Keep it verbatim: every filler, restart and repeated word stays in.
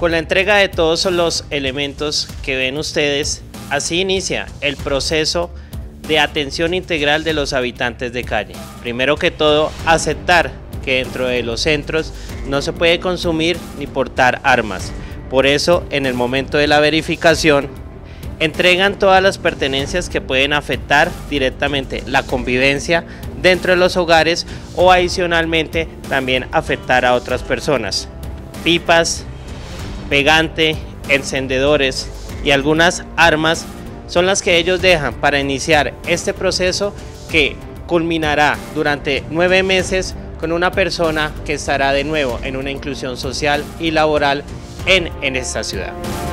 Con la entrega de todos los elementos que ven ustedes, así inicia el proceso de atención integral de los habitantes de calle. Primero que todo, aceptar que dentro de los centros no se puede consumir ni portar armas. Por eso, en el momento de la verificación, entregan todas las pertenencias que pueden afectar directamente la convivencia dentro de los hogares o adicionalmente también afectar a otras personas. Pipas, pegante, encendedores y algunas armas son las que ellos dejan para iniciar este proceso que culminará durante nueve meses con una persona que estará de nuevo en una inclusión social y laboral en, en esta ciudad.